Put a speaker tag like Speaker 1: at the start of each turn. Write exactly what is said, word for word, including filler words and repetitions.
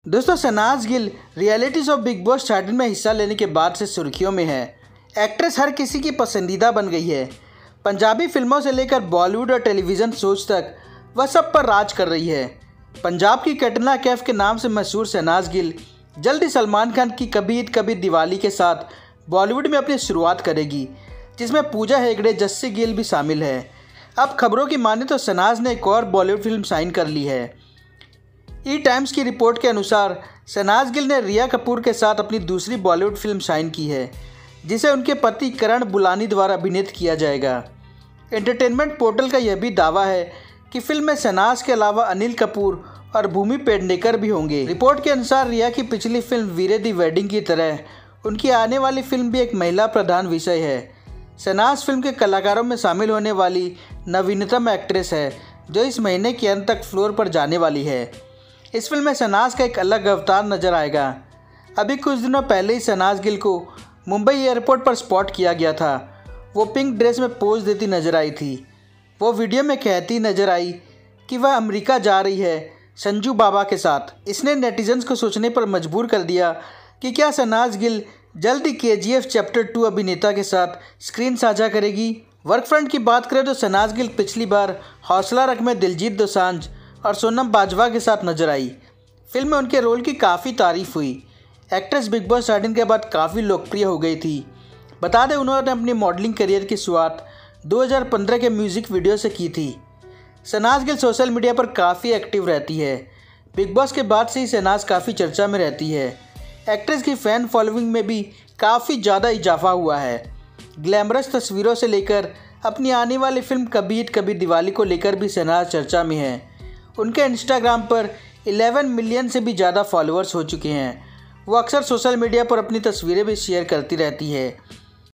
Speaker 1: दोस्तों, Shehnaaz Gill reality show Bigg Boss thirteen में हिस्सा लेने के बाद से सुर्खियों में है। एक्ट्रेस हर किसी की पसंदीदा बन गई है। पंजाबी फिल्मों से लेकर बॉलीवुड और टेलीविज़न शोज तक वह सब पर राज कर रही है। पंजाब की कैटरीना कैफ के नाम से मशहूर शहनाज गिल जल्द ही सलमान खान की कभी ईद कभी दिवाली के साथ बॉलीवुड में अपनी शुरुआत करेगी, जिसमें पूजा हेगड़े, जस्सी गिल भी शामिल है। अब खबरों की माने तो शहनाज ने एक और बॉलीवुड फिल्म साइन कर ली है। ई टाइम्स की रिपोर्ट के अनुसार शहनाज गिल ने रिया कपूर के साथ अपनी दूसरी बॉलीवुड फिल्म साइन की है, जिसे उनके पति करण बुलानी द्वारा अभिनीत किया जाएगा। एंटरटेनमेंट पोर्टल का यह भी दावा है कि फिल्म में शहनाज के अलावा अनिल कपूर और भूमि पेडनेकर भी होंगे। रिपोर्ट के अनुसार रिया की पिछली फिल्म वीरे दी वेडिंग की तरह उनकी आने वाली फिल्म भी एक महिला प्रधान विषय है। शहनाज फिल्म के कलाकारों में शामिल होने वाली नवीनतम एक्ट्रेस है, जो इस महीने के अंत तक फ्लोर पर जाने वाली है। इस फिल्म में शहनाज का एक अलग अवतार नजर आएगा। अभी कुछ दिनों पहले ही शहनाज गिल को मुंबई एयरपोर्ट पर स्पॉट किया गया था। वो पिंक ड्रेस में पोज देती नजर आई थी। वो वीडियो में कहती नजर आई कि वह अमेरिका जा रही है संजू बाबा के साथ। इसने नेटिजन्स को सोचने पर मजबूर कर दिया कि क्या शहनाज गिल जल्द ही के जी एफ चैप्टर टू अभिनेता के साथ स्क्रीन साझा करेगी। वर्क फ्रंट की बात करें तो शहनाज गिल पिछली बार हौसला रख में दिलजीत दोसांझ और सोनम बाजवा के साथ नजर आई। फिल्म में उनके रोल की काफ़ी तारीफ हुई। एक्ट्रेस बिग बॉस थर्टीन के बाद काफ़ी लोकप्रिय हो गई थी। बता दें, उन्होंने अपनी मॉडलिंग करियर की शुरुआत दो हज़ार पंद्रह के म्यूज़िक वीडियो से की थी। शहनाज गिल सोशल मीडिया पर काफ़ी एक्टिव रहती है। बिग बॉस के बाद से ही शहनाज काफ़ी चर्चा में रहती है। एक्ट्रेस की फ़ैन फॉलोइंग में भी काफ़ी ज़्यादा इजाफा हुआ है। ग्लैमरस तस्वीरों से लेकर अपनी आने वाली फिल्म कभी ईद कभी दिवाली को लेकर भी शहनाज चर्चा में है। उनके इंस्टाग्राम पर ग्यारह मिलियन से भी ज़्यादा फॉलोअर्स हो चुके हैं। वो अक्सर सोशल मीडिया पर अपनी तस्वीरें भी शेयर करती रहती है।